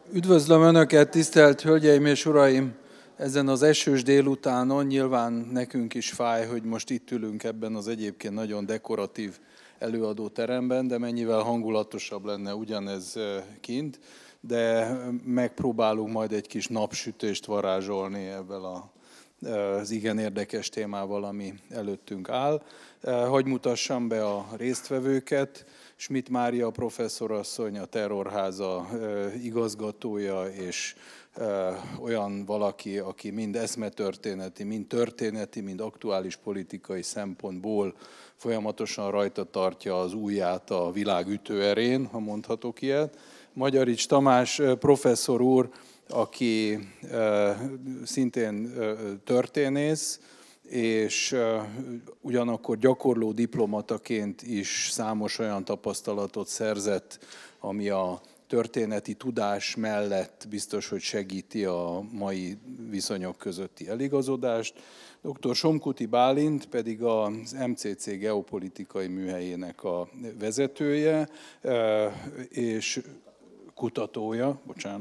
Üdvözlöm Önöket, tisztelt Hölgyeim és Uraim! Ezen az esős délutánon nyilván nekünk is fáj, hogy most itt ülünk ebben az egyébként nagyon dekoratív előadóteremben, de mennyivel hangulatosabb lenne ugyanez kint, de megpróbálunk majd egy kis napsütést varázsolni ebből az igen érdekes témával, ami előttünk áll. Hagy mutassam be a résztvevőket. Schmidt Mária professzorasszony, a Terrorháza igazgatója, és olyan valaki, aki mind eszmetörténeti, mind történeti, mind aktuális politikai szempontból folyamatosan rajta tartja az ujját a világ ütőerén, ha mondhatok ilyet. Magyarics Tamás professzor úr, aki szintén történész, és ugyanakkor gyakorló diplomataként is számos olyan tapasztalatot szerzett, ami a történeti tudás mellett biztos, hogy segíti a mai viszonyok közötti eligazodást. Dr. Somkuti Bálint pedig az MCC geopolitikai műhelyének a vezetője, és kutatója,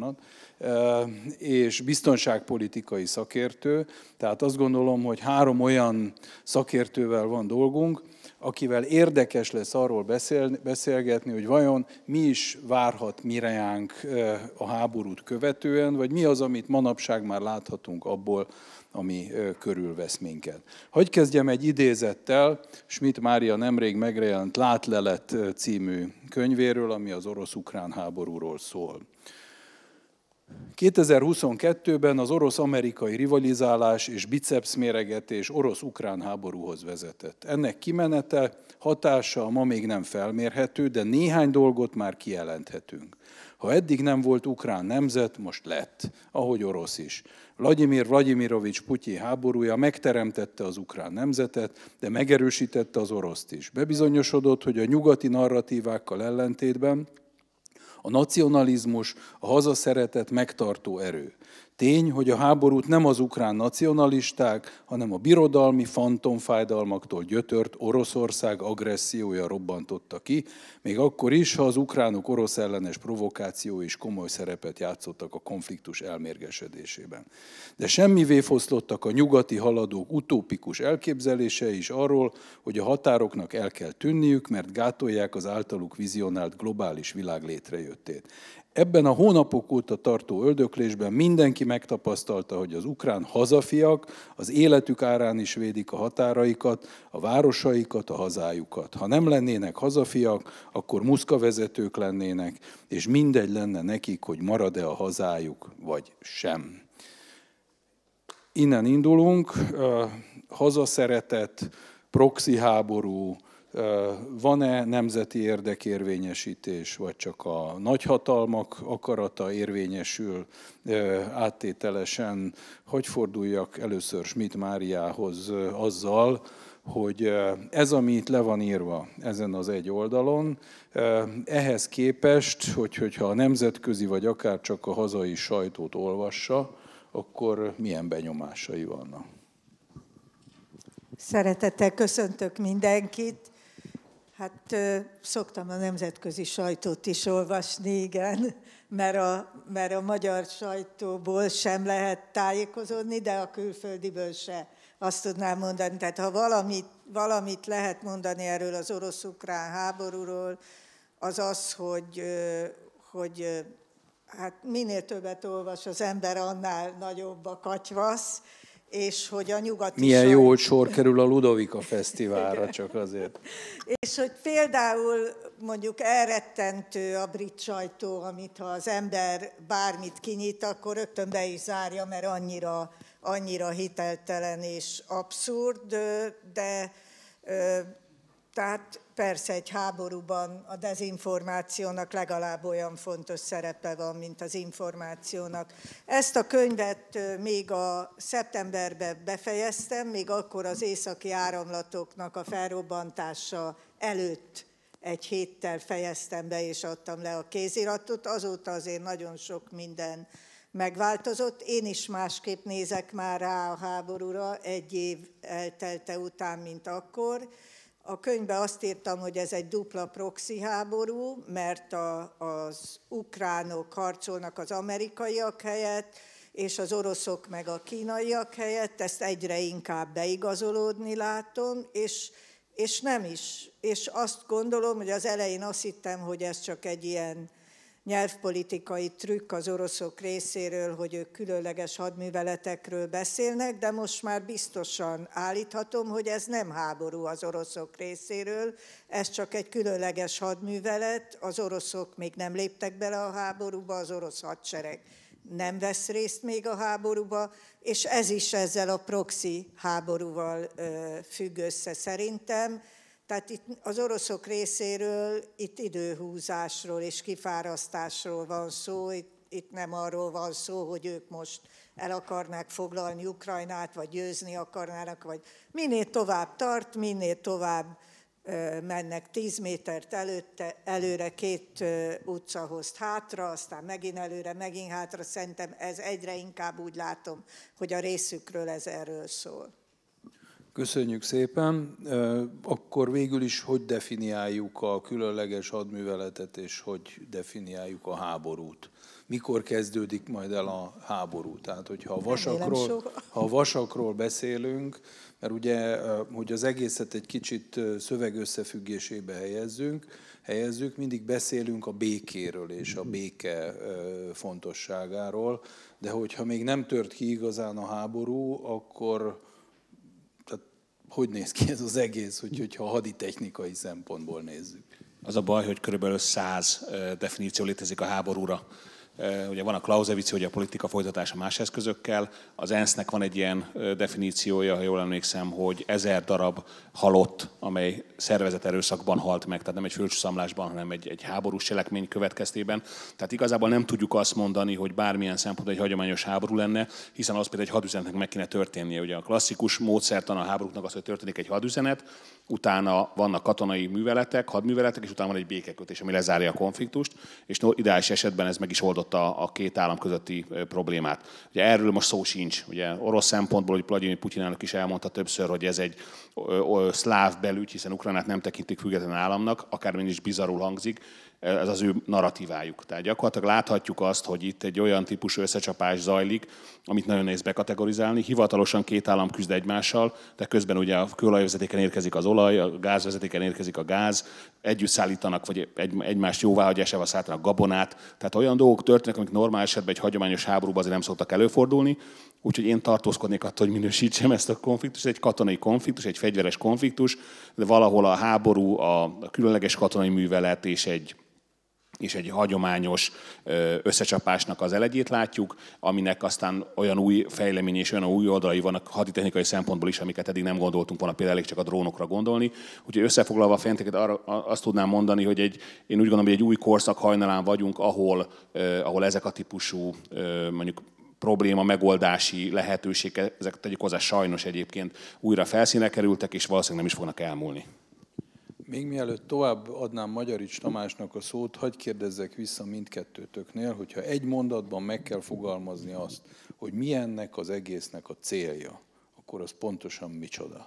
és biztonságpolitikai szakértő. Tehát azt gondolom, hogy 3 olyan szakértővel van dolgunk, akivel érdekes lesz arról beszélgetni, hogy vajon mi is várhat miránk a háborút követően, vagy mi az, amit manapság már láthatunk abból, ami körülvesz minket. Hagy kezdjem egy idézettel Schmidt Mária nemrég megjelent Látlelet című könyvéről, ami az orosz-ukrán háborúról szól. 2022-ben az orosz-amerikai rivalizálás és bicepszméregetés orosz-ukrán háborúhoz vezetett. Ennek kimenete, hatása ma még nem felmérhető, de néhány dolgot már kijelenthetünk. Ha eddig nem volt ukrán nemzet, most lett, ahogy orosz is. Vladimir Vladimirovics Putyin háborúja megteremtette az ukrán nemzetet, de megerősítette az oroszt is. Bebizonyosodott, hogy a nyugati narratívákkal ellentétben a nacionalizmus, a hazaszeretet megtartó erő. Tény, hogy a háborút nem az ukrán nacionalisták, hanem a birodalmi fantomfájdalmaktól gyötört Oroszország agressziója robbantotta ki, még akkor is, ha az ukránok orosz ellenes provokáció is komoly szerepet játszottak a konfliktus elmérgesedésében. De semmivé foszlottak a nyugati haladók utópikus elképzelései is arról, hogy a határoknak el kell tűnniük, mert gátolják az általuk vizionált globális világ létrejöttét. Ebben a hónapok óta tartó öldöklésben mindenki megtapasztalta, hogy az ukrán hazafiak az életük árán is védik a határaikat, a városaikat, a hazájukat. Ha nem lennének hazafiak, akkor muszkavezetők lennének, és mindegy lenne nekik, hogy marad-e a hazájuk, vagy sem. Innen indulunk, hazaszeretet, proxy háború, van-e nemzeti érdekérvényesítés, vagy csak a nagyhatalmak akarata érvényesül áttételesen? Hogy forduljak először Schmidt Máriához azzal, hogy ez, ami itt le van írva ezen az egy oldalon, ehhez képest, hogyha a nemzetközi vagy akár csak a hazai sajtót olvassa, akkor milyen benyomásai vannak? Szeretettel köszöntök mindenkit. Hát szoktam a nemzetközi sajtót is olvasni, igen, mert a magyar sajtóból sem lehet tájékozódni, de a külföldiből se. Azt tudnám mondani, tehát ha valamit lehet mondani erről az orosz-ukrán háborúról, az az, hogy hát minél többet olvas az ember, annál nagyobb a katyvasz, és hogy a nyugati milyen jó, hogy sor kerül a Ludovika Fesztiválra, csak azért. És hogy például mondjuk elrettentő a brit sajtó, amit ha az ember bármit kinyit, akkor rögtön be is zárja, mert annyira hiteltelen és abszurd, de tehát persze egy háborúban a dezinformációnak legalább olyan fontos szerepe van, mint az információnak. Ezt a könyvet még a szeptemberben befejeztem, még akkor az északi áramlatoknak a felrobbantása előtt egy héttel fejeztem be, és adtam le a kéziratot. Azóta azért nagyon sok minden megváltozott. Én is másképp nézek már rá a háborúra, 1 év eltelte után, mint akkor. A könyvben azt írtam, hogy ez egy dupla proxy háború, mert az ukránok harcolnak az amerikaiak helyett, és az oroszok meg a kínaiak helyett, ezt egyre inkább beigazolódni látom, és nem is. És azt gondolom, hogy az elején azt hittem, hogy ez csak egy ilyen nyelvpolitikai trükk az oroszok részéről, hogy ők különleges hadműveletekről beszélnek, de most már biztosan állíthatom, hogy ez nem háború az oroszok részéről, ez csak egy különleges hadművelet, az oroszok még nem léptek bele a háborúba, az orosz hadsereg nem vesz részt még a háborúba, és ez is ezzel a proxy háborúval függ össze szerintem. Tehát itt az oroszok részéről itt időhúzásról és kifárasztásról van szó, itt nem arról van szó, hogy ők most el akarnák foglalni Ukrajnát, vagy győzni akarnának, vagy minél tovább tart, minél tovább mennek 10 métert előre, 2 utcahozt hátra, aztán megint előre, megint hátra. Szerintem ez egyre inkább úgy látom, hogy a részükről ez erről szól. Köszönjük szépen. Akkor végül is hogy definiáljuk a különleges hadműveletet, és hogy definiáljuk a háborút? Mikor kezdődik majd el a háború? Tehát, hogyha a vasakról beszélünk, mert ugye, hogy az egészet egy kicsit szövegösszefüggésébe helyezzük, mindig beszélünk a békéről és a béke fontosságáról, de hogyha még nem tört ki igazán a háború, akkor hogy néz ki ez az egész, hogyha haditechnikai szempontból nézzük? Az a baj, hogy körülbelül 100 definíció létezik a háborúra. Ugye van a Clausewitz, hogy a politika folytatása más eszközökkel, az ENSZ-nek van egy ilyen definíciója, ha jól emlékszem, hogy 1000 darab halott, amely szervezett erőszakban halt meg, tehát nem egy földcsuszamlásban, hanem egy háborús cselekmény következtében. Tehát igazából nem tudjuk azt mondani, hogy bármilyen szempontból egy hagyományos háború lenne, hiszen az például egy hadüzenetnek meg kéne történnie. Ugye a klasszikus módszertan a háborúknak az, hogy történik egy hadüzenet, utána vannak katonai műveletek, hadműveletek, és utána van egy békekötés, ami lezárja a konfliktust, és ideális esetben ez meg is oldotta a két állam közötti problémát. Ugye erről most szó sincs. Ugye orosz szempontból, hogy Vladimir Putyin elnök is elmondta többször, hogy ez egy szláv belügy, hiszen Ukrajnát nem tekintik független államnak, akármilyen is bizarrul hangzik, ez az ő narratívájuk. Tehát gyakorlatilag láthatjuk azt, hogy itt egy olyan típusú összecsapás zajlik, amit nagyon nehéz bekategorizálni. Hivatalosan két állam küzd egymással, de közben ugye a kőolajvezetéken érkezik az olaj, a gázvezetéken érkezik a gáz, együtt szállítanak, vagy egymást jóváhagyásával szállítanak gabonát. Tehát olyan dolgok történnek, amik normál esetben egy hagyományos háborúban azért nem szoktak előfordulni. Úgyhogy én tartózkodnék attól, hogy minősítsem ezt a konfliktust. Ez egy katonai konfliktus, egy fegyveres konfliktus, de valahol a háború, a különleges katonai művelet és egy hagyományos összecsapásnak az elegyét látjuk, aminek aztán olyan új fejlemény és olyan új oldalai vannak haditechnikai szempontból is, amiket eddig nem gondoltunk volna, például elég csak a drónokra gondolni. Úgyhogy összefoglalva a fenteket azt tudnám mondani, hogy én úgy gondolom, hogy egy új korszak hajnalán vagyunk, ahol ezek a típusú mondjuk probléma megoldási lehetőségek, ezek tegyük hozzá sajnos egyébként újra felszínre kerültek, és valószínűleg nem is fognak elmúlni. Még mielőtt tovább adnám Magyarics Tamásnak a szót, hadd kérdezzek vissza mindkettőtöknél, hogyha egy mondatban meg kell fogalmazni azt, hogy mi ennek az egésznek a célja, akkor az pontosan micsoda?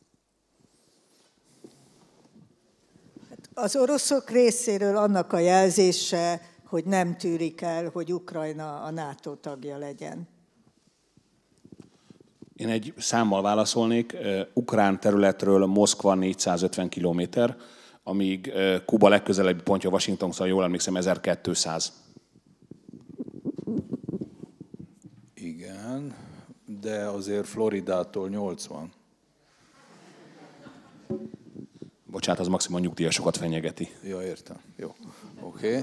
Az oroszok részéről annak a jelzése, hogy nem tűrik el, hogy Ukrajna a NATO tagja legyen. Én egy számmal válaszolnék. Ukrán területről Moszkva 450 kilométer, amíg Kuba legközelebbi pontja Washington, szóval jól emlékszem, 1200. Igen, de azért Floridától 80. Bocsánat, az maximum nyugdíjasokat fenyegeti. Ja, értem. Jó. Oké.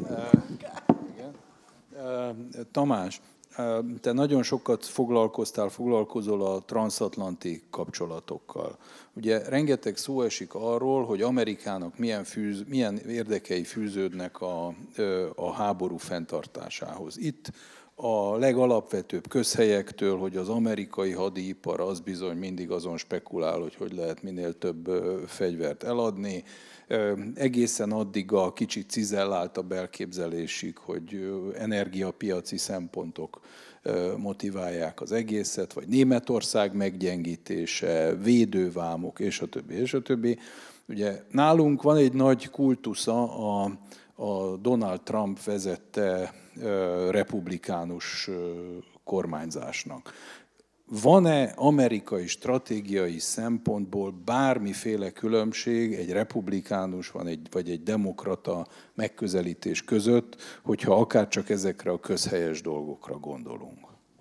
Tamás, te nagyon sokat foglalkozol a transatlanti kapcsolatokkal. Ugye rengeteg szó esik arról, hogy Amerikának milyen érdekei fűződnek a háború fenntartásához. Itt a legalapvetőbb közhelyektől, hogy az amerikai hadipar az bizony mindig azon spekulál, hogy lehet minél több fegyvert eladni, egészen addig a kicsit cizelláltabb elképzelésig, hogy energiapiaci szempontok motiválják az egészet, vagy Németország meggyengítése, védővámok, és a többi, és a többi. Ugye nálunk van egy nagy kultusza a Donald Trump vezette republikánus kormányzásnak. Van-e amerikai stratégiai szempontból bármiféle különbség egy republikánus vagy egy demokrata megközelítés között, hogyha akárcsak ezekre a közhelyes dolgokra gondolunk?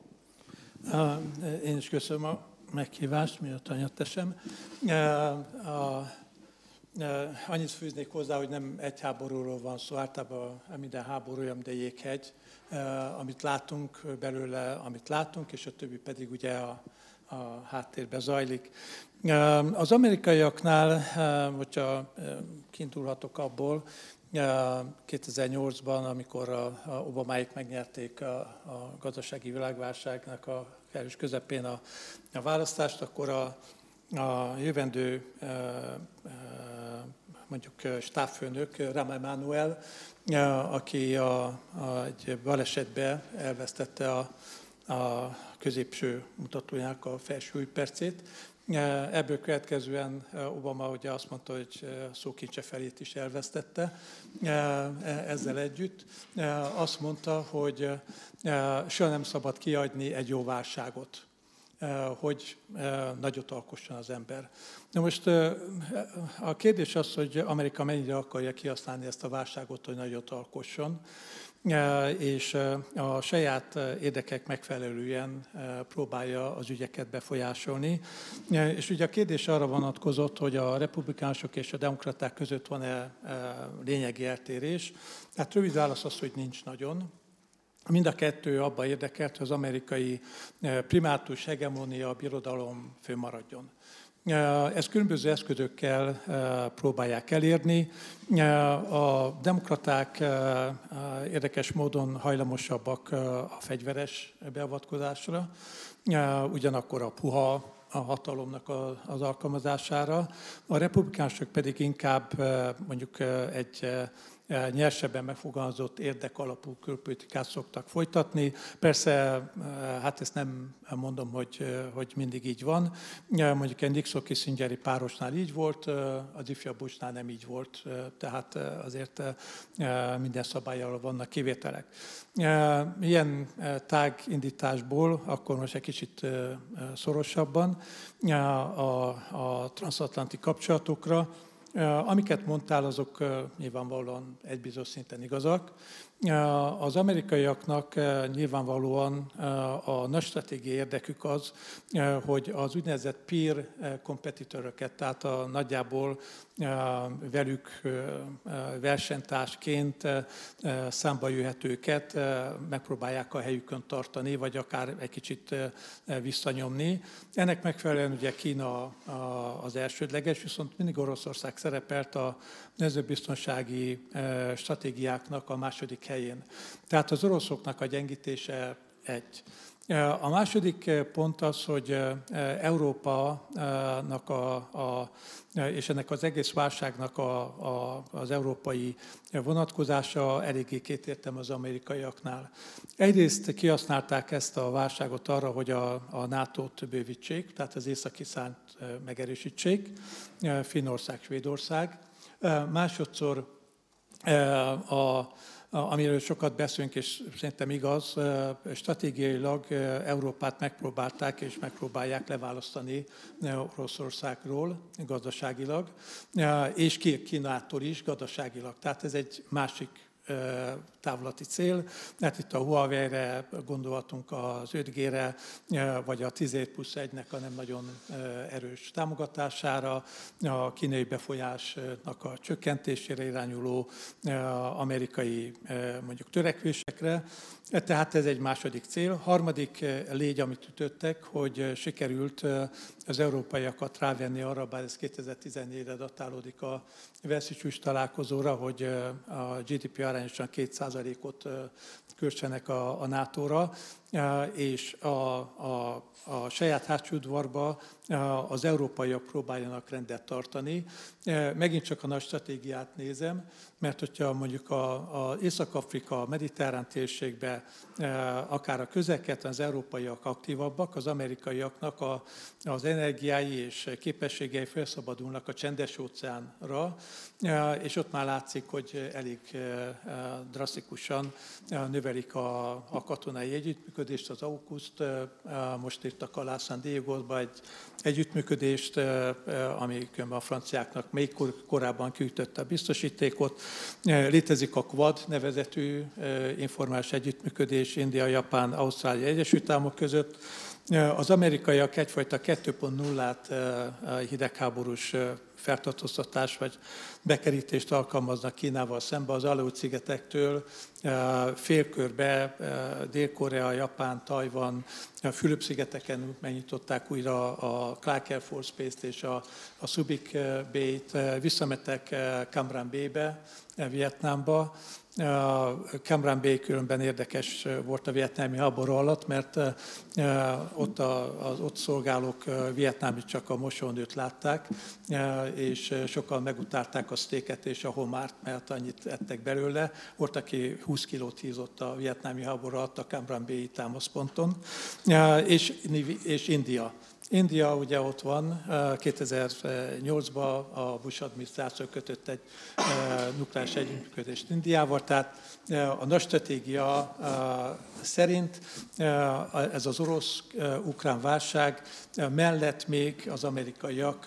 Én is köszönöm a meghívást, miatt anyat tesem. Annyit fűznék hozzá, hogy nem egy háborúról van szó, általában minden háború olyan, de jéghegy, amit látunk belőle, amit látunk, és a többi pedig ugye a háttérben zajlik. Az amerikaiaknál, hogyha kiindulhatok abból, 2008-ban, amikor a Obamáik megnyerték a gazdasági világválságnak a kellős közepén a választást, akkor a jövendő mondjuk stábfőnök, Rahm Emanuel, aki egy balesetbe elvesztette a középső mutatójának a felső újpercét. Ebből következően Obama ugye azt mondta, hogy a szókincse felét is elvesztette. Ezzel együtt azt mondta, hogy soha nem szabad kiadni egy jó válságot, hogy nagyot alkosson az ember. Na most a kérdés az, hogy Amerika mennyire akarja kihasználni ezt a válságot, hogy nagyot alkosson, és a saját érdekek megfelelően próbálja az ügyeket befolyásolni. És ugye a kérdés arra vonatkozott, hogy a republikánusok és a demokraták között van-e lényegi eltérés. Hát rövid válasz az, hogy nincs nagyon. Mind a kettő abban érdekelt, hogy az amerikai primátus, hegemónia, a birodalom fennmaradjon. Ezt különböző eszközökkel próbálják elérni. A demokraták érdekes módon hajlamosabbak a fegyveres beavatkozásra, ugyanakkor a puha a hatalomnak az alkalmazására. A republikánusok pedig inkább mondjuk egy nyersebben megfogalmazott érdekalapú külpolitikát szoktak folytatni. Persze, hát ezt nem mondom, hogy mindig így van. Mondjuk egy Nixon-Kissingeri párosnál így volt, az ifjabb Bushnál nem így volt, tehát azért minden szabályal vannak kivételek. Ilyen tágindításból, akkor most egy kicsit szorosabban a transatlanti kapcsolatokra, amiket mondtál, azok nyilvánvalóan egy bizonyos szinten igazak. Az amerikaiaknak nyilvánvalóan a nagy stratégiai érdekük az, hogy az úgynevezett peer kompetitöröket, tehát nagyjából velük versenytársként számba jöhetőket megpróbálják a helyükön tartani, vagy akár egy kicsit visszanyomni. Ennek megfelelően ugye Kína az elsődleges, viszont mindig Oroszország szerepelt a nemzetbiztonsági stratégiáknak a második helyén. Tehát az oroszoknak a gyengítése egy. A második pont az, hogy Európának és ennek az egész válságnak az európai vonatkozása eléggé kétértelmű az amerikaiaknál. Egyrészt kihasználták ezt a válságot arra, hogy a NATO-t bővítsék, tehát az északi szánt megerősítsék, Finnország, Svédország. Másodszor amiről sokat beszélünk, és szerintem igaz, stratégiailag Európát megpróbálták és megpróbálják leválasztani Oroszországról gazdaságilag, és Kínától is gazdaságilag. Tehát ez egy másik távlati cél. Hát itt a Huawei-re gondolhatunk, az 5G-re, vagy a 17+1-nek a nem nagyon erős támogatására, a kínai befolyásnak a csökkentésére irányuló amerikai mondjuk törekvésekre. Tehát ez egy második cél. Harmadik légy, amit ütöttek, hogy sikerült az európaiakat rávenni arra, bár ez 2014-re datálódik a Velszi csúcs találkozóra, hogy a GDP arányosan 2%-ot költsenek a NATO-ra, és a saját hátsó udvarba az európaiak próbáljanak rendet tartani. Megint csak a nagy stratégiát nézem, mert hogyha mondjuk az Észak-Afrika, a mediterrán térségben, akár a közel-keleten az európaiak aktívabbak, az amerikaiaknak az energiái és képességei felszabadulnak a Csendes-óceánra, és ott már látszik, hogy elég drasztikusan növelik a katonai együttműködést, az AUKUS-t, most írtak alá San Diego-ba egy együttműködést, ami a franciáknak még korábban kiütötte a biztosítékot. Létezik a Quad nevezetű informális együttműködés India, Japán, Ausztrália, Egyesült Államok között. Az amerikaiak egyfajta 2.0-át hidegháborús feltartóztatás vagy bekerítést alkalmaznak Kínával szembe az Aleut-szigetektől félkörbe, Dél-Korea, Japán, Tajvan, a Fülöp-szigeteken megnyitották újra a Clark Air Force Base-t és a Subic Bay-t, visszamettek Cam Ranh Bay-be, Vietnámba. Cam Ranh Bay különben érdekes volt a vietnámi háború alatt, mert az ott szolgálók vietnámi csak a mosónőt látták, és sokan megutálták a sztéket és a homárt, mert annyit ettek belőle. Volt, aki 20 kilót hízott a vietnámi háború alatt a Cam Ranh Bay-i támaszponton, és India. India ugye ott van, 2008-ban a Bush adminisztráció kötött egy nukleáris együttműködést Indiával, tehát a nagy stratégia szerint ez az orosz-ukrán válság mellett még az amerikaiak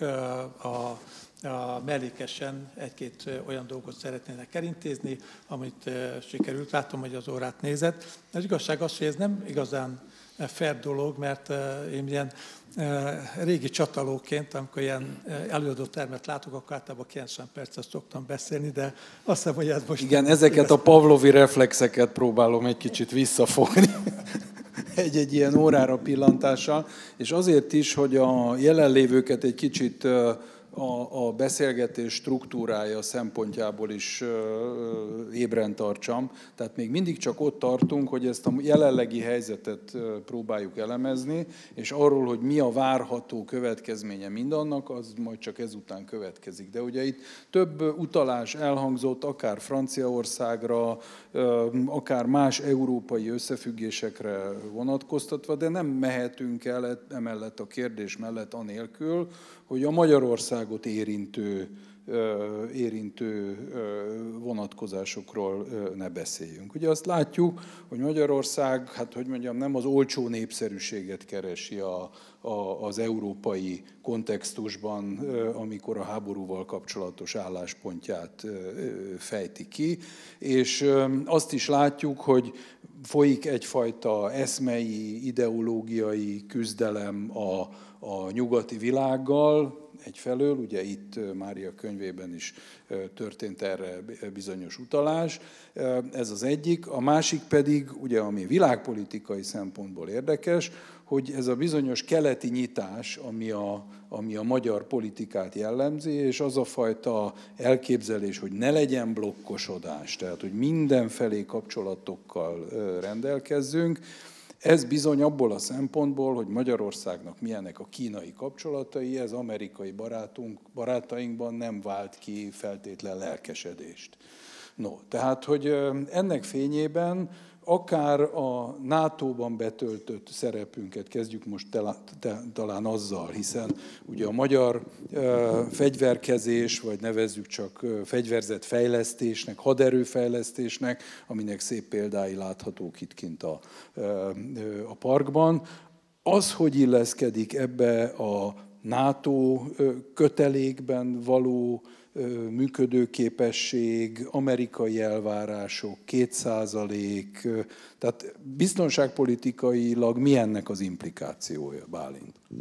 mellékesen egy-két olyan dolgot szeretnének elintézni, amit sikerült. Látom, hogy az órát nézett. Az igazság az, hogy ez nem igazán fair dolog, mert én ilyen régi csatalóként, amikor ilyen előadótermet látok, akkor általában 90 percet szoktam beszélni, de azt hiszem, hogy ez most... Igen, ezeket a pavlovi reflexeket próbálom egy kicsit visszafogni egy ilyen órára pillantással, és azért is, hogy a jelenlévőket egy kicsit a beszélgetés struktúrája szempontjából is ébren tartsam. Tehát még mindig csak ott tartunk, hogy ezt a jelenlegi helyzetet próbáljuk elemezni, és arról, hogy mi a várható következménye mindannak, az majd csak ezután következik. De ugye itt több utalás elhangzott, akár Franciaországra, akár más európai összefüggésekre vonatkoztatva, de nem mehetünk el emellett a kérdés mellett anélkül, hogy a Magyarországot érintő vonatkozásokról ne beszéljünk. Ugye azt látjuk, hogy Magyarország, hát hogy mondjam, nem az olcsó népszerűséget keresi az európai kontextusban, amikor a háborúval kapcsolatos álláspontját fejti ki, és azt is látjuk, hogy folyik egyfajta eszmei, ideológiai küzdelem a nyugati világgal, egyfelől, ugye itt Mária könyvében is történt erre bizonyos utalás, ez az egyik. A másik pedig, ugye, ami világpolitikai szempontból érdekes, hogy ez a bizonyos keleti nyitás, ami a magyar politikát jellemzi, és az a fajta elképzelés, hogy ne legyen blokkosodás, tehát hogy mindenfelé kapcsolatokkal rendelkezzünk, ez bizony abból a szempontból, hogy Magyarországnak milyenek a kínai kapcsolatai, ez amerikai barátainkban nem vált ki feltétlen lelkesedést. No, tehát, hogy ennek fényében akár a NATO-ban betöltött szerepünket, kezdjük most talán azzal, hiszen ugye a magyar fegyverkezés, vagy nevezzük csak fegyverzetfejlesztésnek, haderőfejlesztésnek, aminek szép példái láthatók itt kint a parkban, az, hogy illeszkedik ebbe a NATO kötelékben való működőképesség, amerikai elvárások, 2%, tehát biztonságpolitikailag mi ennek az implikációja, Bálint?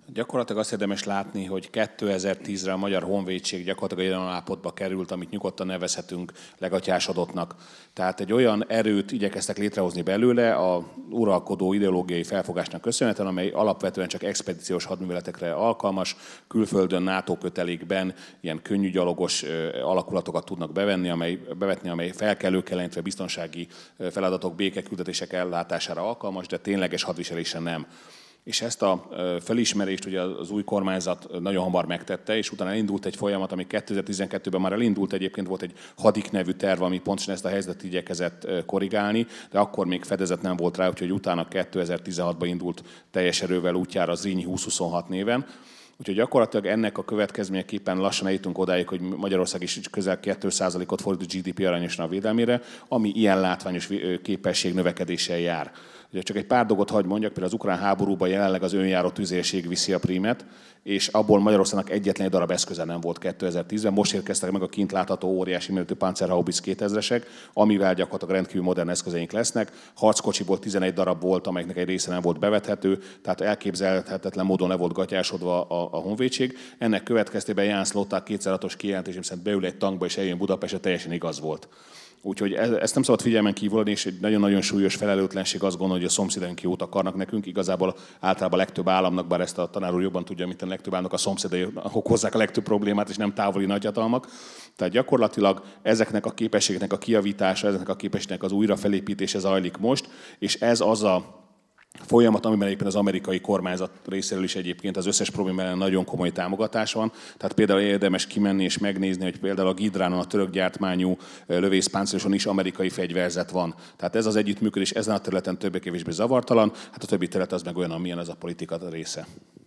Gyakorlatilag azt érdemes látni, hogy 2010-re a Magyar Honvédség gyakorlatilag olyan állapotba került, amit nyugodtan nevezhetünk legatyásodottnak. Tehát egy olyan erőt igyekeztek létrehozni belőle a uralkodó ideológiai felfogásnak köszönhetően, amely alapvetően csak expedíciós hadműveletekre alkalmas, külföldön, NATO kötelékben ilyen könnyű gyalogos alakulatokat tudnak bevetni, amely felkelőkkel, illetve biztonsági feladatok, békeküldetések ellátására alkalmas, de tényleges hadviselésre nem. És ezt a felismerést ugye az új kormányzat nagyon hamar megtette, és utána elindult egy folyamat, ami 2012-ben már elindult, egyébként volt egy Hadik nevű terv, ami pontosan ezt a helyzetet igyekezett korrigálni, de akkor még fedezet nem volt rá, úgyhogy utána 2016-ban indult teljes erővel útjára az Zrínyi 2026 néven. Úgyhogy gyakorlatilag ennek a következményeképpen lassan eljutunk odáig, hogy Magyarország is közel 2%-ot fordít GDP arányosan a védelmére, ami ilyen látványos képesség növekedéssel jár. Ugye csak egy pár dolgot hagy mondjak, például az ukrán háborúban jelenleg az önjáró tüzérség viszi a prímet, és abból Magyarországnak egyetlen egy darab eszköze nem volt 2010-ben. Most érkeztek meg a kint látható óriási méretű Panzerhaubitz 2000-esek, amivel gyakorlatilag rendkívül modern eszközeink lesznek. Harckocsiból 11 darab volt, amelyeknek egy része nem volt bevethető, tehát elképzelhetetlen módon le volt gatyásodva a honvédség. Ennek következtében Ján Szlották 2006-os kijelentésem szerint beül egy tankba és eljön Budapestre, teljesen igaz volt. Úgyhogy ezt nem szabad figyelmen kívül adni, és egy nagyon-nagyon súlyos felelőtlenség azt gondolni, hogy a szomszédaink jót akarnak nekünk. Igazából általában a legtöbb államnak, bár ezt a tanár úr jobban tudja, mint a legtöbb államnak, a szomszédai okozzák a legtöbb problémát, és nem távoli nagyhatalmak. Tehát gyakorlatilag ezeknek a képességeknek a kijavítása, ezeknek a képességeknek az újrafelépítése zajlik most, és ez az a folyamat, amiben egyébként az amerikai kormányzat részéről is egyébként az összes probléma ellen nagyon komoly támogatás van. Tehát például érdemes kimenni és megnézni, hogy például a Gidránon, a török gyártmányú lövészpáncéloson is amerikai fegyverzet van. Tehát ez az együttműködés ezen a területen többé-kevésbé zavartalan, hát a többi terület az meg olyan, amilyen az a politika része.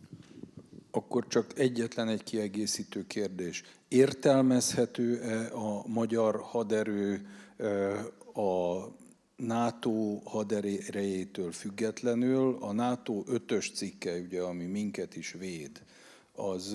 Akkor csak egyetlen egy kiegészítő kérdés. Értelmezhető-e a magyar haderő a NATO haderejétől függetlenül? A NATO 5-ös cikke, ugye, ami minket is véd, az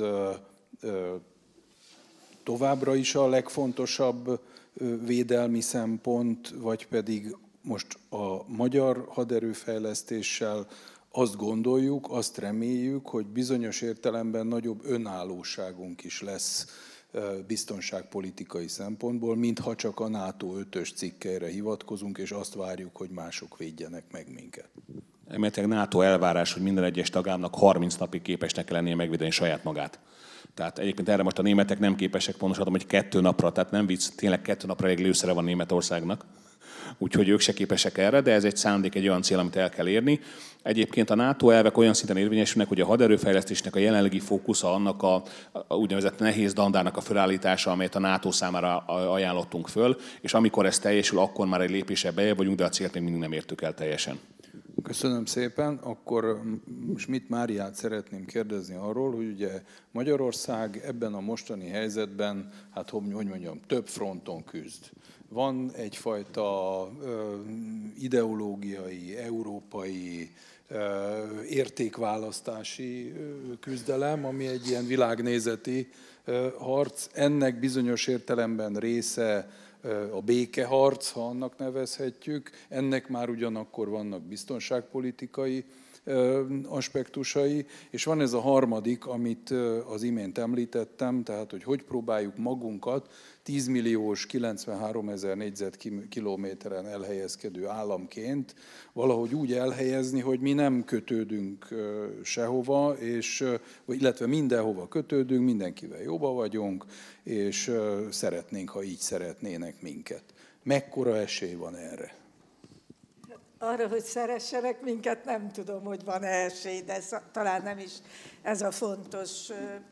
továbbra is a legfontosabb védelmi szempont, vagy pedig most a magyar haderőfejlesztéssel azt gondoljuk, azt reméljük, hogy bizonyos értelemben nagyobb önállóságunk is lesz biztonságpolitikai szempontból, mintha csak a NATO 5-ös cikkeire hivatkozunk, és azt várjuk, hogy mások védjenek meg minket. Elméletileg NATO elvárás, hogy minden egyes tagállamnak 30 napig képesnek kell lennie megvédeni saját magát. Tehát egyébként erre most a németek nem képesek, pontosan, hogy 2 napra, tehát nem vicc, tényleg 2 napra elég lőszere van Németországnak. Úgyhogy ők se képesek erre, de ez egy szándék, egy olyan cél, amit el kell érni. Egyébként a NATO elvek olyan szinten érvényesülnek, hogy a haderőfejlesztésnek a jelenlegi fókusza annak a úgynevezett nehéz dandának a felállítása, amelyet a NATO számára ajánlottunk föl, és amikor ez teljesül, akkor már egy lépéssel bejebb vagyunk, de a célt még mindig nem értük el teljesen. Köszönöm szépen. Akkor Schmidt Máriát szeretném kérdezni arról, hogy ugye Magyarország ebben a mostani helyzetben, hát hogy mondjam, több fronton küzd. Van egyfajta ideológiai, európai értékválasztási küzdelem, ami egy ilyen világnézeti harc. Ennek bizonyos értelemben része a békeharc, ha annak nevezhetjük. Ennek már ugyanakkor vannak biztonságpolitikai aspektusai, és van ez a harmadik, amit az imént említettem, tehát hogy próbáljuk magunkat 10 milliós, 93 000 négyzetkilométeren elhelyezkedő államként valahogy úgy elhelyezni, hogy mi nem kötődünk sehova, illetve mindenhova kötődünk, mindenkivel jóba vagyunk, és szeretnénk, ha így szeretnének minket. Mekkora esély van erre? Arra, hogy szeressenek minket, nem tudom, hogy van-e esély, de talán nem is ez a fontos.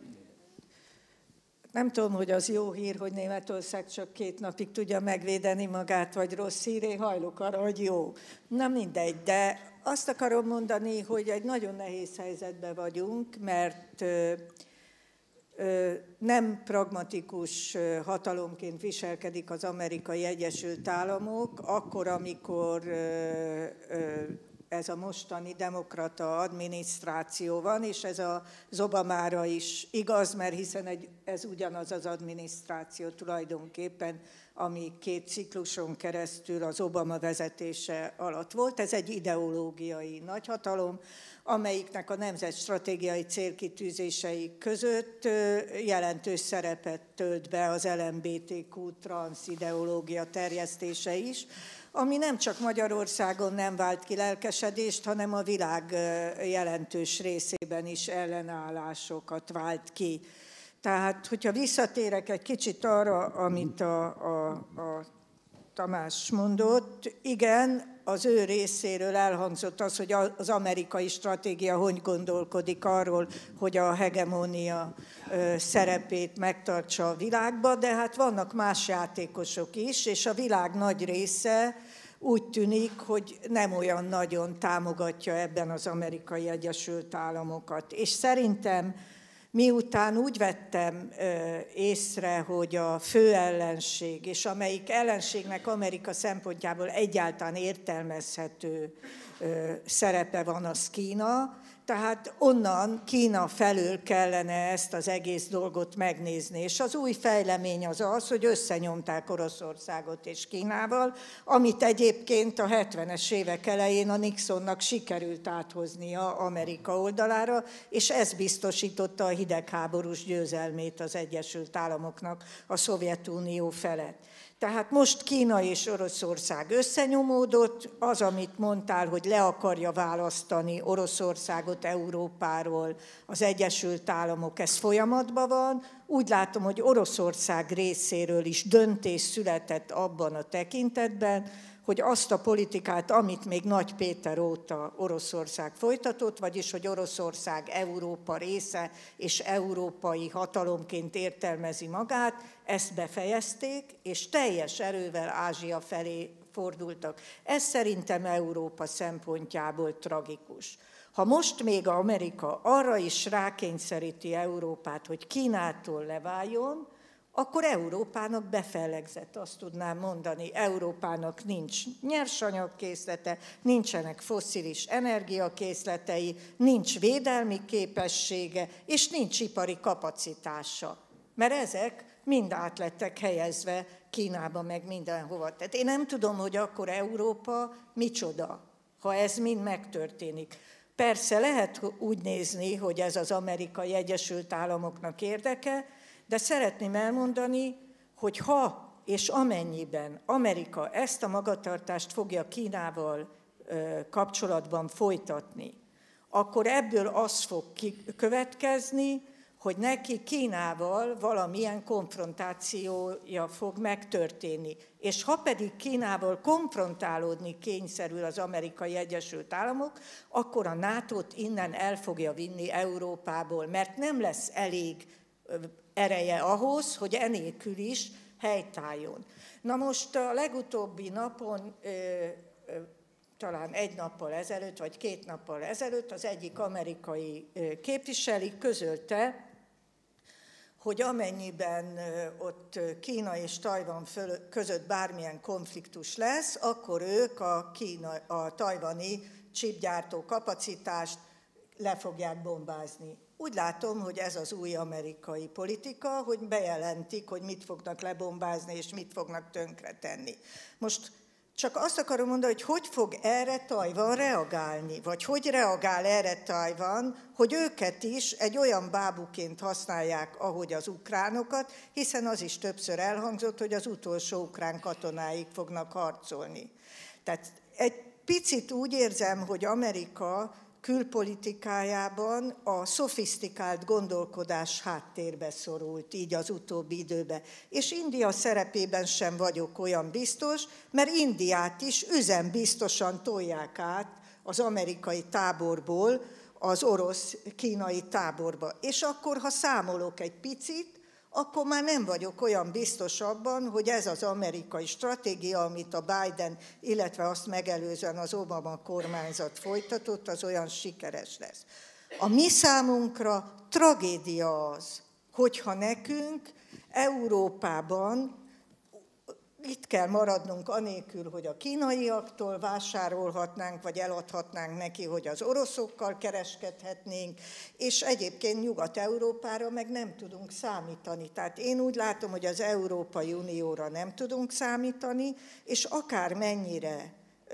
Nem tudom, hogy az jó hír, hogy Németország csak 2 napig tudja megvédeni magát, vagy rossz hír, én hajlok arra, hogy jó. Na mindegy, de azt akarom mondani, hogy egy nagyon nehéz helyzetben vagyunk, mert nem pragmatikus hatalomként viselkedik az Amerikai Egyesült Államok, akkor, amikor ez a mostani demokrata adminisztráció van, és ez az Obamára is igaz, mert hiszen ez ugyanaz az adminisztráció tulajdonképpen, ami 2 cikluson keresztül az Obama vezetése alatt volt. Ez egy ideológiai nagyhatalom, amelyiknek a nemzetstratégiai célkitűzései között jelentős szerepet tölt be az LMBTQ transz ideológia terjesztése is, ami nem csak Magyarországon nem vált ki lelkesedést, hanem a világ jelentős részében is ellenállásokat vált ki. Tehát, hogyha visszatérek egy kicsit arra, amit a Tamás mondott, igen, az ő részéről elhangzott az, hogy az amerikai stratégia hogy gondolkodik arról, hogy a hegemónia szerepét megtartsa a világba, de hát vannak más játékosok is, és a világ nagy része úgy tűnik, hogy nem olyan nagyon támogatja ebben az Amerikai Egyesült Államokat. És szerintem miután úgy vettem észre, hogy a fő ellenség, és amelyik ellenségnek Amerika szempontjából egyáltalán értelmezhető szerepe van, az Kína, tehát onnan Kína felől kellene ezt az egész dolgot megnézni. És az új fejlemény az az, hogy összenyomták Oroszországot és Kínával, amit egyébként a 70-es évek elején a Nixonnak sikerült áthoznia Amerika oldalára, és ez biztosította a hidegháborús győzelmét az Egyesült Államoknak a Szovjetunió felett. Tehát most Kína és Oroszország összenyomódott, az, amit mondtál, hogy le akarja választani Oroszországot Európáról az Egyesült Államok, ez folyamatban van. Úgy látom, hogy Oroszország részéről is döntés született abban a tekintetben, hogy azt a politikát, amit még Nagy Péter óta Oroszország folytatott, vagyis hogy Oroszország Európa része és európai hatalomként értelmezi magát, ezt befejezték, és teljes erővel Ázsia felé fordultak. Ez szerintem Európa szempontjából tragikus. Ha most még Amerika arra is rákényszeríti Európát, hogy Kínától leváljon, akkor Európának befellegzett, azt tudnám mondani, Európának nincs nyersanyagkészlete, nincsenek fosszilis energiakészletei, nincs védelmi képessége, és nincs ipari kapacitása. Mert ezek mind át lettek helyezve Kínába, meg mindenhova. Tehát én nem tudom, hogy akkor Európa micsoda, ha ez mind megtörténik. Persze lehet úgy nézni, hogy ez az Amerikai Egyesült Államoknak érdeke, de szeretném elmondani, hogy ha és amennyiben Amerika ezt a magatartást fogja Kínával kapcsolatban folytatni, akkor ebből az fog következni, hogy neki Kínával valamilyen konfrontációja fog megtörténni. És ha pedig Kínával konfrontálódni kényszerül az Amerikai Egyesült Államok, akkor a NATO-t innen el fogja vinni Európából, mert nem lesz elég ereje ahhoz, hogy enélkül is helytálljon. Na most a legutóbbi napon, talán 1 nappal ezelőtt, vagy 2 nappal ezelőtt az egyik amerikai képviselő közölte, hogy amennyiben ott Kína és Tajvan között bármilyen konfliktus lesz, akkor ők a tajvani csipgyártó kapacitást le fogják bombázni. Úgy látom, hogy ez az új amerikai politika, hogy bejelentik, hogy mit fognak lebombázni, és mit fognak tönkretenni. Most csak azt akarom mondani, hogy fog erre Tajvan reagálni, vagy hogy reagál erre Tajvan, hogy őket is egy olyan bábuként használják, ahogy az ukránokat, hiszen az is többször elhangzott, hogy az utolsó ukrán katonáig fognak harcolni. Tehát egy picit úgy érzem, hogy Amerika külpolitikájában a szofisztikált gondolkodás háttérbe szorult így az utóbbi időben. És India szerepében sem vagyok olyan biztos, mert Indiát is üzembiztosan tolják át az amerikai táborból az orosz-kínai táborba. És akkor, ha számolok egy picit, akkor már nem vagyok olyan biztos abban, hogy ez az amerikai stratégia, amit a Biden, illetve azt megelőzően az Obama kormányzat folytatott, az olyan sikeres lesz. A mi számunkra tragédia az, hogyha nekünk Európában, itt kell maradnunk anélkül, hogy a kínaiaktól vásárolhatnánk, vagy eladhatnánk neki, hogy az oroszokkal kereskedhetnénk, és egyébként Nyugat-Európára meg nem tudunk számítani. Tehát én úgy látom, hogy az Európai Unióra nem tudunk számítani, és akár mennyire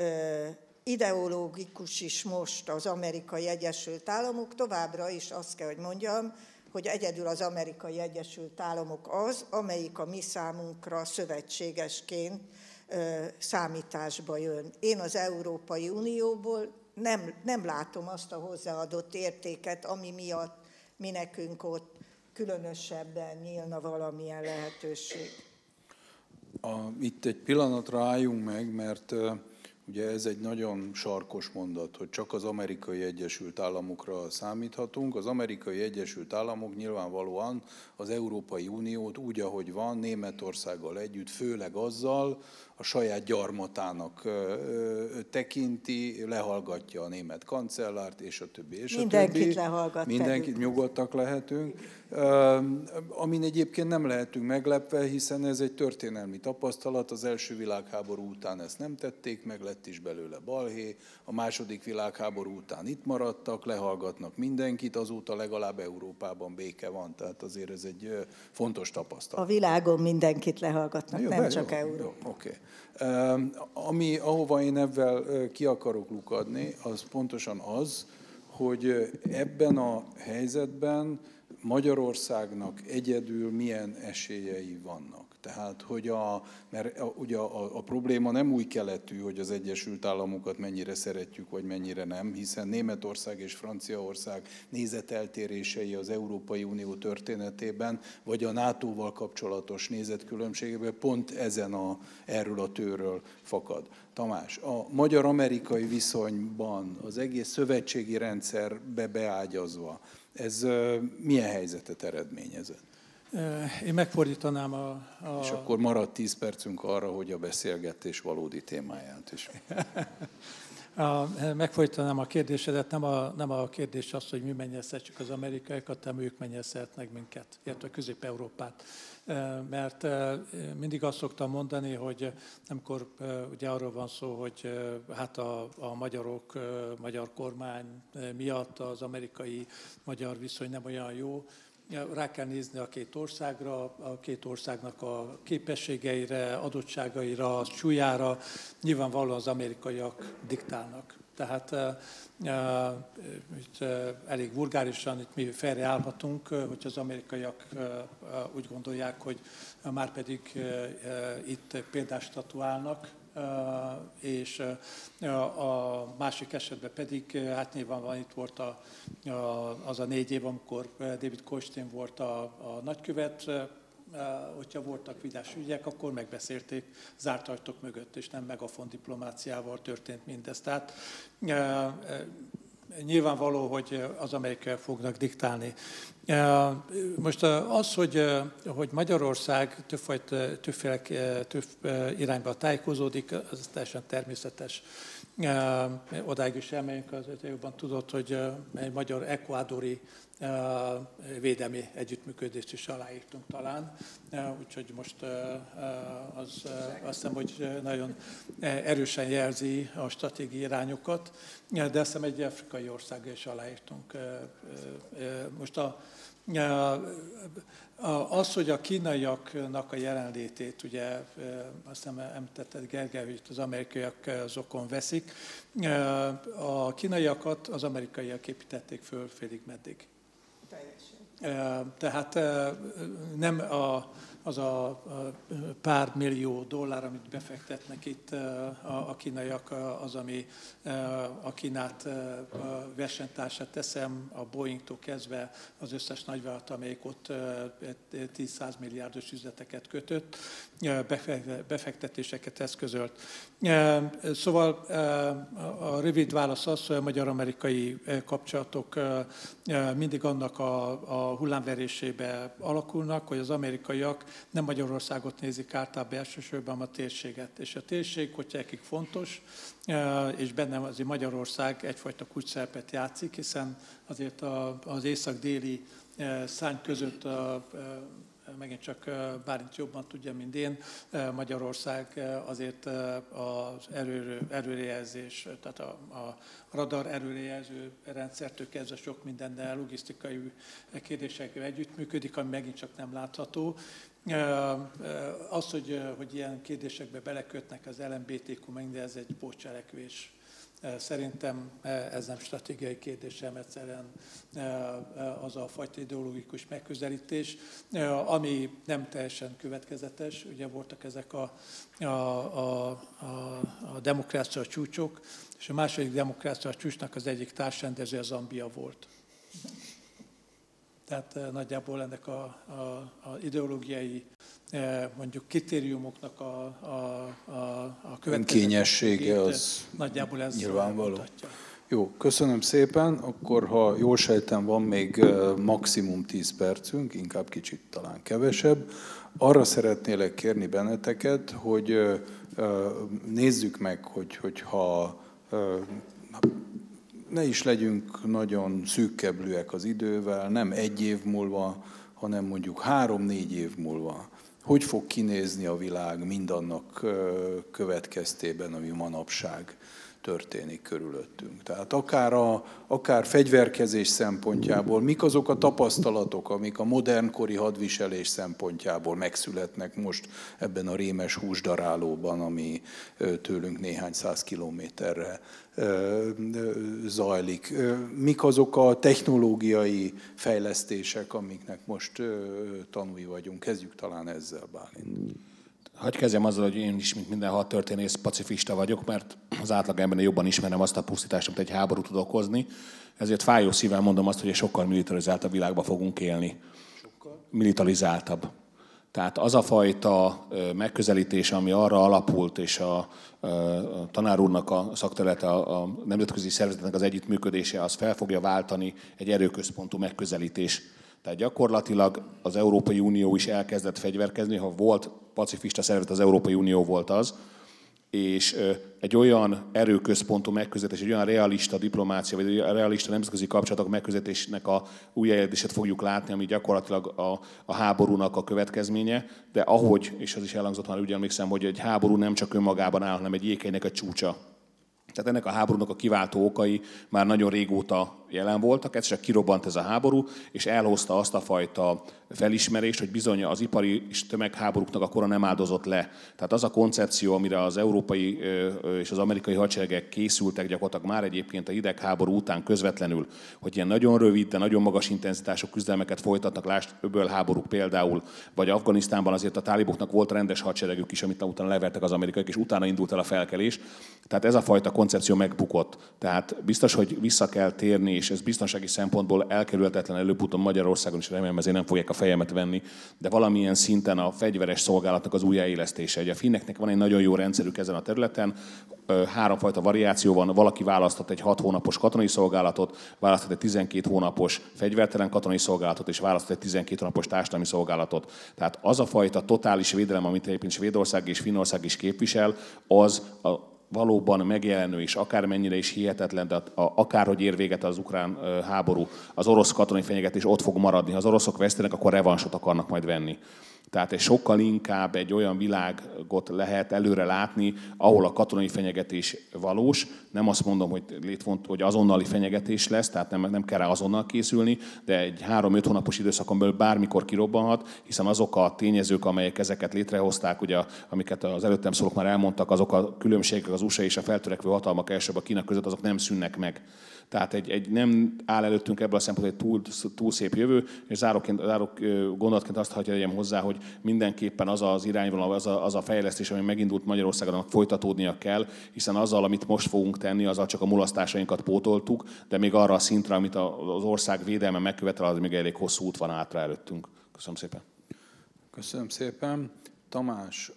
ideológikus is most az Amerikai Egyesült Államok, továbbra is azt kell, hogy mondjam, hogy egyedül az Amerikai Egyesült Államok az, amelyik a mi számunkra szövetségesként számításba jön. Én az Európai Unióból nem látom azt a hozzáadott értéket, ami miatt mi nekünk ott különösebben nyílna valamilyen lehetőség. Itt egy pillanatra álljunk meg, mert ugye ez egy nagyon sarkos mondat, hogy csak az Amerikai Egyesült Államokra számíthatunk. Az Amerikai Egyesült Államok nyilvánvalóan az Európai Uniót úgy, ahogy van, Németországgal együtt, főleg azzal a saját gyarmatának tekinti, lehallgatja a német kancellárt, és a többi, és mindenkit a többi. Lehallgat. Mindenkit nyugodtak lehetünk. Amin egyébként nem lehetünk meglepve, hiszen ez egy történelmi tapasztalat. Az első világháború után ezt nem tették meg, lett is belőle balhé. A második világháború után itt maradtak, lehallgatnak mindenkit, azóta legalább Európában béke van. Tehát azért ez egy fontos tapasztalat. A világon mindenkit lehallgatnak, nem csak Európa. Oké. Ahova én ebben ki akarok lukadni, az pontosan az, hogy ebben a helyzetben Magyarországnak egyedül milyen esélyei vannak. Tehát, hogy ugye a probléma nem új keletű, hogy az Egyesült Államokat mennyire szeretjük, vagy mennyire nem, hiszen Németország és Franciaország nézeteltérései az Európai Unió történetében, vagy a NATO-val kapcsolatos nézetkülönbségekben pont erről a tőről fakad. Tamás, a magyar-amerikai viszonyban, az egész szövetségi rendszerbe beágyazva, ez milyen helyzetet eredményezett? Én megfordítanám És akkor maradt 10 percünk arra, hogy a beszélgetés valódi témáját is. Megfordítanám a kérdésedet, nem a kérdés az, hogy mi mennyezhetjük az amerikaiakat, hanem ők mennyezhetnek minket, illetve Közép-Európát. Mert mindig azt szoktam mondani, hogy amikor ugye arról van szó, hogy hát a magyarok, magyar kormány miatt az amerikai-magyar viszony nem olyan jó, rá kell nézni a két országra, a két országnak a képességeire, adottságaira, súlyára. Nyilvánvalóan az amerikaiak diktálnak. Tehát itt elég vulgárisan itt mi félreállhatunk, hogy az amerikaiak úgy gondolják, hogy már pedig itt példát statuálnak, és a másik esetben pedig, hát nyilvánvalóan itt volt az a 4 év, amikor David Kosztin volt a nagykövet, hogyha voltak vitás ügyek, akkor megbeszélték zárt ajtók mögött, és nem megafon diplomáciával történt mindez. Tehát nyilvánvaló, hogy az amerikaiak fognak diktálni. Most az, hogy Magyarország több irányba tájékozódik, az teljesen természetes. Odáig is elmegyünk, az jobban tudod, hogy egy magyar-ekvádori védelmi együttműködést is aláírtunk talán. Úgyhogy most azt hiszem, hogy nagyon erősen jelzi a stratégiai irányokat, de azt hiszem egy afrikai országgal is aláírtunk. Most az, hogy a kínaiaknak a jelenlétét, ugye azt hiszem említetted, Gergely, hogy az amerikaiak zokon veszik. A kínaiakat az amerikaiak építették föl félig meddig. Tehát nem az a pár millió dollár, amit befektetnek itt a kínaiak, az, ami a Kínát versenytársát teszem, a Boeingtól kezdve az összes nagyvállalat, amelyik ott 10-100 milliárdos üzleteket kötött, befektetéseket eszközölt. Szóval a rövid válasz az, hogy a magyar-amerikai kapcsolatok mindig annak a hullámverésébe alakulnak, hogy az amerikaiak nem Magyarországot nézik általában elsősorban, a térséget. És a térség, hogyha nekik fontos, és bennem azért Magyarország egyfajta kulcsszerepet játszik, hiszen azért az észak-déli szárny között megint csak Bálint jobban tudja, mint én, Magyarország azért az erőrejelzés, tehát a radar erőrejelző rendszertől kezdve sok mindennel, logisztikai kérdésekkel együttműködik, ami megint csak nem látható. Az, hogy ilyen kérdésekbe belekötnek az LMBTQ, minden ez egy pótcselekvés. Szerintem ez nem stratégiai kérdés, sem egyszerűen az a fajta ideológikus megközelítés, ami nem teljesen következetes. Ugye voltak ezek a demokrácia csúcsok, és a második demokrácia csúcsnak az egyik társrendező az Zambia volt. Tehát nagyjából ennek a ideológiai mondjuk kritériumoknak a következetessége az nagyjából ez nyilvánvaló. Mutatja. Jó, köszönöm szépen. Akkor, ha jól sejtem, van még maximum 10 percünk, inkább kicsit talán kevesebb. Arra szeretnélek kérni benneteket, hogy nézzük meg, hogyha ne is legyünk nagyon szűkkeblűek az idővel, nem 1 év múlva, hanem mondjuk 3-4 év múlva. Hogy fog kinézni a világ mindannak következtében, ami manapság történik körülöttünk. Tehát akár fegyverkezés szempontjából, mik azok a tapasztalatok, amik a modernkori hadviselés szempontjából megszületnek most ebben a rémes húsdarálóban, ami tőlünk néhány 100 kilométerre zajlik. Mik azok a technológiai fejlesztések, amiknek most tanúi vagyunk? Kezdjük talán ezzel, Bálint. Hadd kezdjem azzal, hogy én is, mint minden hadtörténész, pacifista vagyok, mert az átlagembernél jobban ismerem azt a pusztítást, amit egy háború tud okozni. Ezért fájó szívvel mondom azt, hogy egy sokkal militarizáltabb világban fogunk élni. Sokkal? Militarizáltabb. Tehát az a fajta megközelítés, ami arra alapult, és a tanár úrnak a szakterülete, a nemzetközi szervezetnek az együttműködése, az fel fogja váltani egy erőközpontú megközelítés. Tehát gyakorlatilag az Európai Unió is elkezdett fegyverkezni, ha volt pacifista szervezet, az Európai Unió volt az, és egy olyan erőközpontú megközelítés, egy olyan realista diplomácia, vagy egy realista nemzetközi kapcsolatok megközelítésnek a újjáéledését fogjuk látni, ami gyakorlatilag a háborúnak a következménye, de ahogy, és az is elhangzott már, úgy emlékszem, hogy egy háború nem csak önmagában áll, hanem egy jéghegynek a csúcsa. Tehát ennek a háborúnak a kiváltó okai már nagyon régóta jelen voltak, egyszer csak kirobbant ez a háború, és elhozta azt a fajta felismerést, hogy bizony az ipari és tömegháborúknak a kora nem áldozott le. Tehát az a koncepció, amire az európai és az amerikai hadseregek készültek gyakorlatilag már egyébként a hidegháború után közvetlenül, hogy ilyen nagyon rövid, de nagyon magas intenzitású küzdelmeket folytatnak, lásd öbölháborúk például, vagy Afganisztánban azért a táliboknak volt rendes hadseregük is, amit utána levertek az amerikaiak, és utána indult el a felkelés. Tehát ez a fajta koncepció megbukott. Tehát biztos, hogy vissza kell térni, és ez biztonsági szempontból elkerülhetetlen előbb-utóbb Magyarországon is, remélem ezért nem fogják a fejemet venni, de valamilyen szinten a fegyveres szolgálatnak az újjáélesztése. Ugye a finneknek van egy nagyon jó rendszerük ezen a területen, 3 fajta variáció van, valaki választhat egy 6 hónapos katonai szolgálatot, választhat egy 12 hónapos fegyvertelen katonai szolgálatot, és választhat egy 12 hónapos társadalmi szolgálatot. Tehát az a fajta totális védelem, amit egyébként Svédország és Finnország is képvisel, az a valóban megjelenő, és akármennyire is hihetetlen, de akárhogy ér véget az ukrán háború, az orosz katonai fenyegetés ott fog maradni. Ha az oroszok vesztenek, akkor revansot akarnak majd venni. Tehát sokkal inkább egy olyan világot lehet előre látni, ahol a katonai fenyegetés valós. Nem azt mondom, hogy azonnali fenyegetés lesz, tehát nem kell rá azonnal készülni, de egy 3-5 hónapos időszakon belül bármikor kirobbanhat, hiszen azok a tényezők, amelyek ezeket létrehozták, ugye, amiket az előttem szólók már elmondtak, azok a különbségek az USA és a feltörekvő hatalmak elsőbb a Kína között, azok nem szűnnek meg. Tehát egy nem áll előttünk ebből a szempontból egy túl szép jövő, és záró gondolatként azt hagyja legyen hozzá, hogy mindenképpen az az irányvonal, az a fejlesztés, ami megindult Magyarországon, folytatódnia kell, hiszen azzal, amit most fogunk tenni, azzal csak a mulasztásainkat pótoltuk, de még arra a szintre, amit az ország védelme megkövetel, az még elég hosszú út van hátra előttünk. Köszönöm szépen. Köszönöm szépen. Tamás,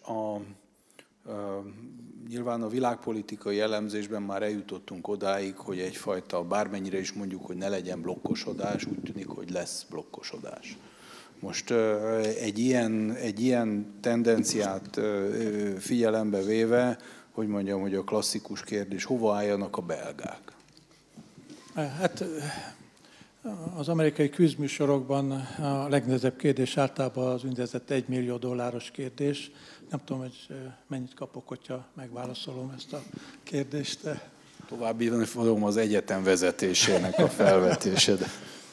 nyilván a világpolitikai elemzésben már eljutottunk odáig, hogy egyfajta, bármennyire is mondjuk, hogy ne legyen blokkosodás, úgy tűnik, hogy lesz blokkosodás. Most egy ilyen tendenciát figyelembe véve, hogy mondjam, hogy a klasszikus kérdés, hova álljanak a belgák? Hát Az amerikai küzdműsorokban a legnehezebb kérdés általában az úgynevezett $1 millió kérdés. Nem tudom, hogy mennyit kapok, hogyha megválaszolom ezt a kérdést. További fogom az egyetem vezetésének a felvetésed.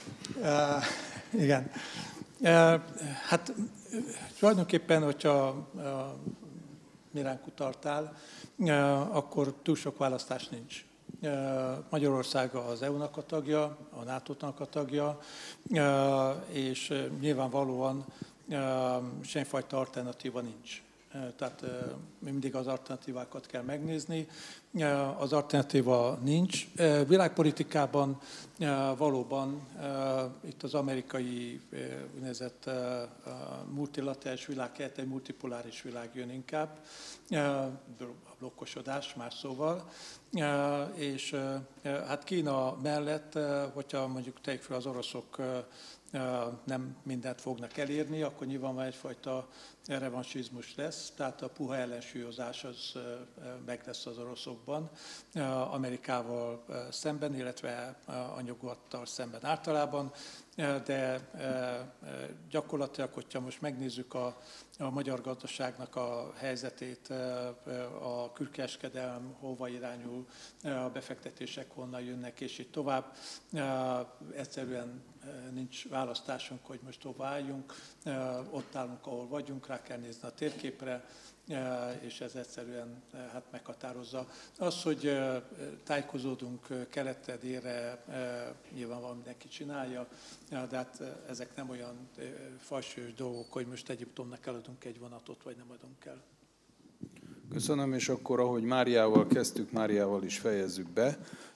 Igen. Hát tulajdonképpen, hogyha mi ránk utaltál, akkor túl sok választás nincs. Magyarország az EU-nak a tagja, a NATO-nak a tagja, és nyilvánvalóan semmifajta alternatíva nincs. Tehát mindig az alternatívákat kell megnézni. Az alternatíva nincs. Világpolitikában valóban itt az amerikai úgynevezett multilaterális világ helyett egy multipoláris világ jön inkább, a blokkosodás más szóval. És hát Kína mellett, hogyha mondjuk tegyük fel az oroszok nem mindent fognak elérni, akkor nyilvánvalóan egyfajta revansizmus lesz, tehát a puha ellensúlyozás az meg lesz az oroszokban, Amerikával szemben, illetve a nyugattal szemben általában, de gyakorlatilag, hogyha most megnézzük a magyar gazdaságnak a helyzetét, a külkereskedelem hova irányul, a befektetések honnan jönnek, és így tovább, egyszerűen nincs választásunk, hogy most hova álljunk, ott állunk, ahol vagyunk, rá kell nézni a térképre, és ez egyszerűen hát meghatározza. Az, hogy tájékozódunk keletre, délre, nyilvánvalóan mindenki csinálja, de hát ezek nem olyan fajsúlyos dolgok, hogy most Egyiptomnak eladunk egy vonatot, vagy nem adunk el. Köszönöm, és akkor ahogy Máriával kezdtük, Máriával is fejezzük be.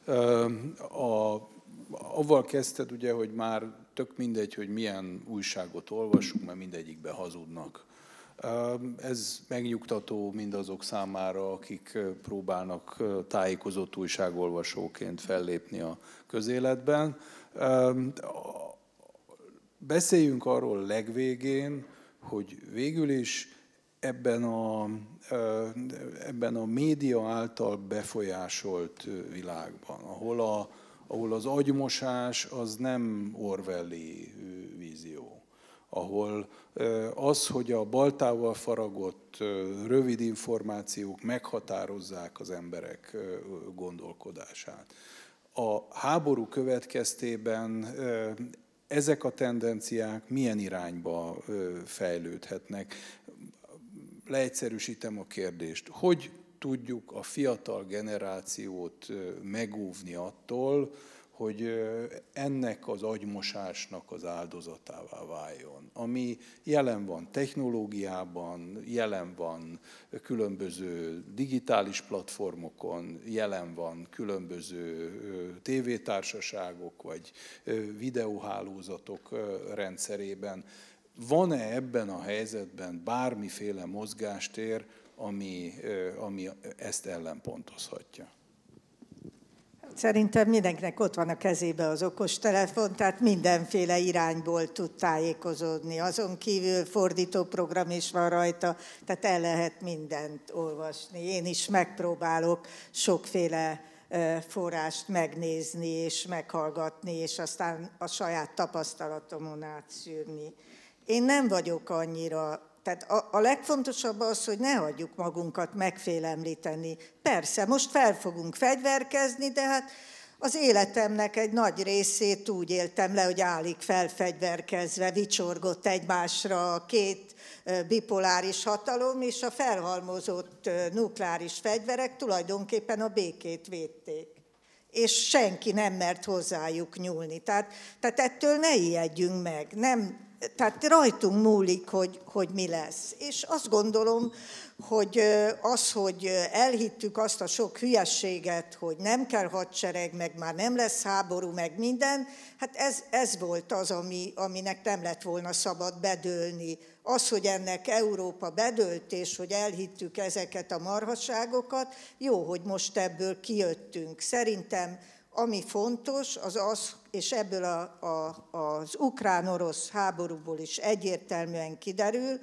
Avval kezdted ugye, hogy már tök mindegy, hogy milyen újságot olvasunk, mert mindegyikbe hazudnak. Ez megnyugtató mindazok számára, akik próbálnak tájékozott újságolvasóként fellépni a közéletben. Beszéljünk arról legvégén, hogy végül is ebben a média által befolyásolt világban, ahol az agymosás az nem orwelli vízió, ahol az, hogy a baltával faragott rövid információk meghatározzák az emberek gondolkodását. A háború következtében ezek a tendenciák milyen irányba fejlődhetnek? Leegyszerűsítem a kérdést. Hogy tudjuk a fiatal generációt megóvni attól, hogy ennek az agymosásnak az áldozatává váljon, ami jelen van technológiában, jelen van különböző digitális platformokon, jelen van különböző tévétársaságok vagy videóhálózatok rendszerében. Van-e ebben a helyzetben bármiféle mozgástér, ami ezt ellenpontozhatja? Szerintem mindenkinek ott van a kezébe az okostelefon, tehát mindenféle irányból tud tájékozódni. Azon kívül fordítóprogram is van rajta, tehát el lehet mindent olvasni. Én is megpróbálok sokféle forrást megnézni és meghallgatni, és aztán a saját tapasztalatomon átszűrni. Én nem vagyok annyira... Tehát a legfontosabb az, hogy ne hagyjuk magunkat megfélemlíteni. Persze, most fel fogunk fegyverkezni, de hát az életemnek egy nagy részét úgy éltem le, hogy állig felfegyverkezve vicsorgott egymásra a két bipoláris hatalom, és a felhalmozott nukleáris fegyverek tulajdonképpen a békét védték. És senki nem mert hozzájuk nyúlni. Tehát ettől ne ijedjünk meg. Tehát rajtunk múlik, hogy mi lesz. És azt gondolom, hogy hogy elhittük azt a sok hülyességet, hogy nem kell hadsereg, meg már nem lesz háború, meg minden, hát ez volt az, aminek nem lett volna szabad bedőlni. Az, hogy ennek Európa bedőlt, és hogy elhittük ezeket a marhaságokat, jó, hogy most ebből kijöttünk. Szerintem ami fontos, az, és ebből az ukrán-orosz háborúból is egyértelműen kiderül,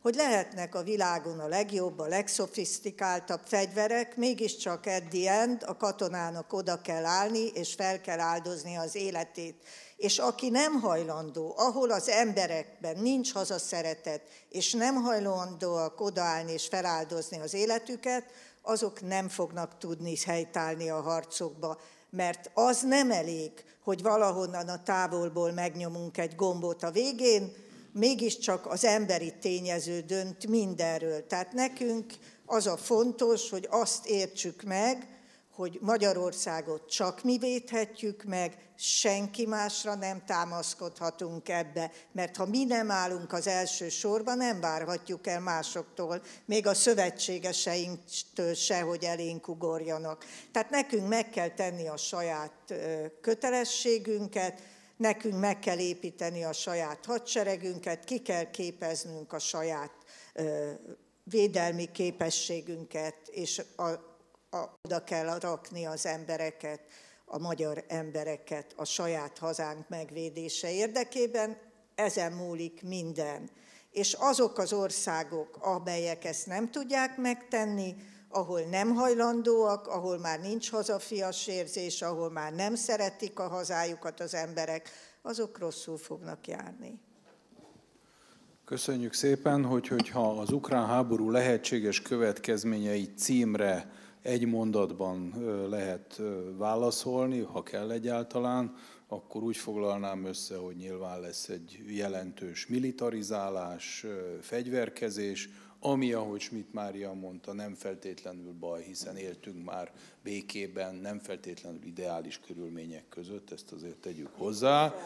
hogy lehetnek a világon a legjobb, a legszofisztikáltabb fegyverek, mégiscsak at the end a katonának oda kell állni, és fel kell áldozni az életét. És aki nem hajlandó, ahol az emberekben nincs hazaszeretet, és nem hajlandóak odaállni és feláldozni az életüket, azok nem fognak tudni helytállni a harcokba. Mert az nem elég, hogy valahonnan a távolból megnyomunk egy gombot a végén, mégiscsak az emberi tényező dönt mindenről. Tehát nekünk az a fontos, hogy azt értsük meg, hogy Magyarországot csak mi védhetjük meg, senki másra nem támaszkodhatunk ebbe, mert ha mi nem állunk az első sorban, nem várhatjuk el másoktól, még a szövetségeseinktől se, hogy elénk ugorjanak. Tehát nekünk meg kell tenni a saját kötelességünket, nekünk meg kell építeni a saját hadseregünket, ki kell képeznünk a saját védelmi képességünket, és oda kell rakni az embereket, a magyar embereket a saját hazánk megvédése érdekében, ezen múlik minden. És azok az országok, amelyek ezt nem tudják megtenni, ahol nem hajlandóak, ahol már nincs hazafias érzés, ahol már nem szeretik a hazájukat az emberek, azok rosszul fognak járni. Köszönjük szépen, hogyha az ukrán háború lehetséges következményei címre egy mondatban lehet válaszolni, ha kell egyáltalán, akkor úgy foglalnám össze, hogy nyilván lesz egy jelentős militarizálás, fegyverkezés, ami, ahogy Schmidt Mária mondta, nem feltétlenül baj, hiszen éltünk már békében, nem feltétlenül ideális körülmények között, ezt azért tegyük hozzá,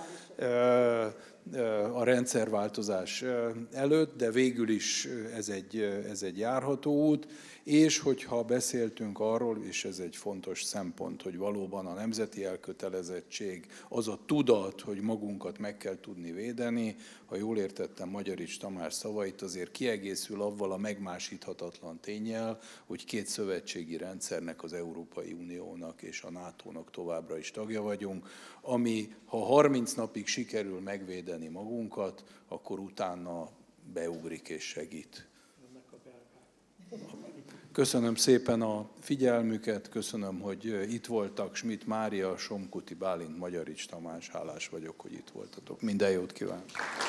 a rendszerváltozás előtt, de végül is ez egy járható út, és hogyha beszéltünk arról, és ez egy fontos szempont, hogy valóban a nemzeti elkötelezettség, az a tudat, hogy magunkat meg kell tudni védeni, ha jól értettem Magyarics Tamás szavait, azért kiegészül avval a megmásíthatatlan ténnyel, hogy két szövetségi rendszernek, az Európai Uniónak és a NATO-nak továbbra is tagja vagyunk, ami ha 30 napig sikerül megvédeni magunkat, akkor utána beugrik és segít. Köszönöm szépen a figyelmüket, köszönöm, hogy itt voltak. Schmidt Mária, Somkuti Bálint, Magyarics Tamás, hálás vagyok, hogy itt voltatok. Minden jót kívánok!